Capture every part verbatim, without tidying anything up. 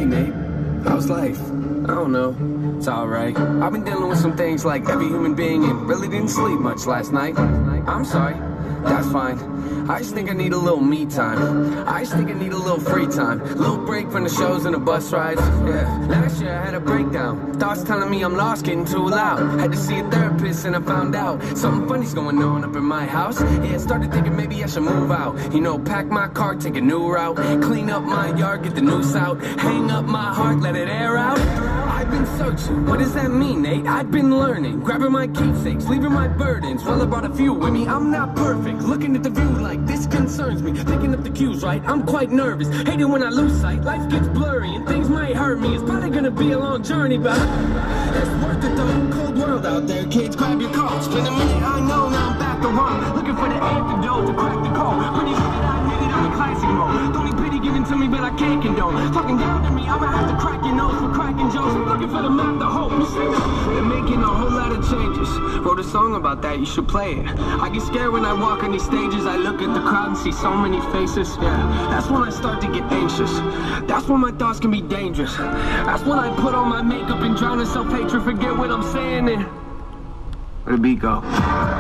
Nate. How's life? I don't know. It's alright. I've been dealing with some things like every human being and really didn't sleep much last night. I'm sorry. That's fine. I just think I need a little me time. I just think I need a little free time. A little break from the shows and the bus rides. Yeah. Last year I had a breakdown. Thoughts telling me I'm lost, getting too loud. Had to see a therapist and I found out something funny's going on up in my house. Yeah, started thinking maybe I should move out. You know, pack my car, take a new route. Clean up my yard, get the noose out. Hang up my heart, let it air out. I've been searching, what does that mean, Nate? I've been learning, grabbing my keepsakes, leaving my burdens. Well, I brought a few with me, I'm not perfect. Looking at the view like this concerns me. Picking up the cues, right? I'm quite nervous. Hate it when I lose sight, life gets blurry and things might hurt me. It's probably gonna be a long journey, but it's worth it though. Cold world out there, kids, grab your coats. Been a minute, I know, now I'm back to run. Looking for the antidote to crack the code. Pretty good, I did it on the classic mode. Don't need pity given to me, but I can't condone. Talking down to me, I'ma have to crack your nose for cracking jokes. I'm looking for the map to hope. They're making a whole lot of changes. Wrote a song about that, you should play it. I get scared when I walk on these stages. I look at the crowd and see so many faces. Yeah, that's when I start to get anxious. That's when my thoughts can be dangerous. That's when I put on my makeup and drown in self-hatred. Forget what I'm saying and where'd the beat go? Oh,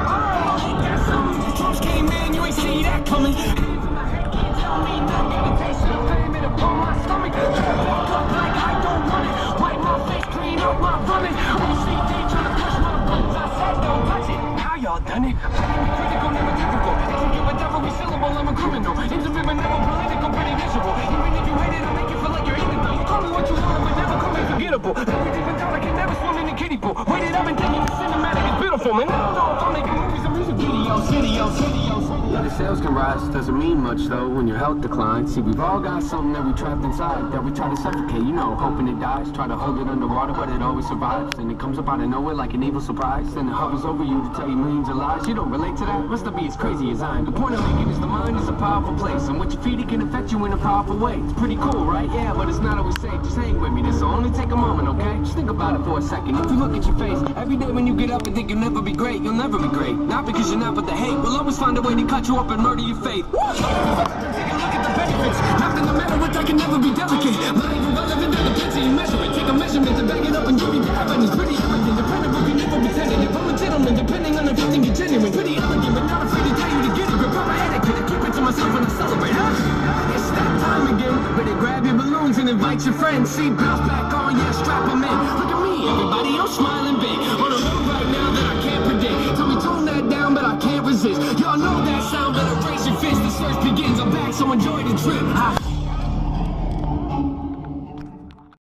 that's something. The drums came in, you ain't see that coming. Hands in my head, can't tell me nothing. Got a taste of fame in upon my stomach. Walk up like I don't want it. Wipe my face, clean up my vomit. On C D trying to push my buttons. I said don't touch it. How y'all done it? I can be critical, never typical. Execute with every syllable, I'm a criminal. Interview but never political, pretty miserable. Even if you hate it, I make you feel like you're in it though. You call me what you want, but never call me forgettable. Every deep down, I can never swim in the kiddie pool. Wait it, I've been thinking the cinematic is beautiful, man. I don't know if I'm making movies or music videos, videos, videos. Yeah, the sales can rise, doesn't mean much though when your health declines. See, we've all got something that we trapped inside that we try to suffocate, you know, hoping it dies. Try to hold it underwater, but it always survives. And it comes up out of nowhere like an evil surprise. Then it hovers over you to tell you millions of lies. You don't relate to that? Must be as crazy as I am. The point I'm making is the mind is a powerful place, and what you feed it can affect you in a powerful way. It's pretty cool, right? Yeah, but it's not always safe. Just hang with me. This will only take a moment, okay? Just think about it for a second. If you look at your face every day when you get up and think you'll never be great, you'll never be great. Not because you're not, but the hate will always find a way to cut you up and murder your faith. Take a look at the benefits. Nothing no matter what, I can never be delicate. Not even relevant to the picture you measure it. Take a measurement to back it up and give me the evidence. Pretty arrogant, dependable, can never be tentative. I'm a gentleman, depending on if you think you're genuine. Pretty elegant, but not afraid to tell you to get it. Grip on my etiquette, I keep it to myself when I celebrate, huh? It's that time again. Better grab your balloons and invite your friends. See, bounce back on, yeah, strap them in. Look at me, everybody, I'm smiling big. On a road right now that I can't predict. Tell me tone that down, but I can't resist. Y'all know that sound, better raise your fist. The search begins, I'm back, so enjoy the trip. I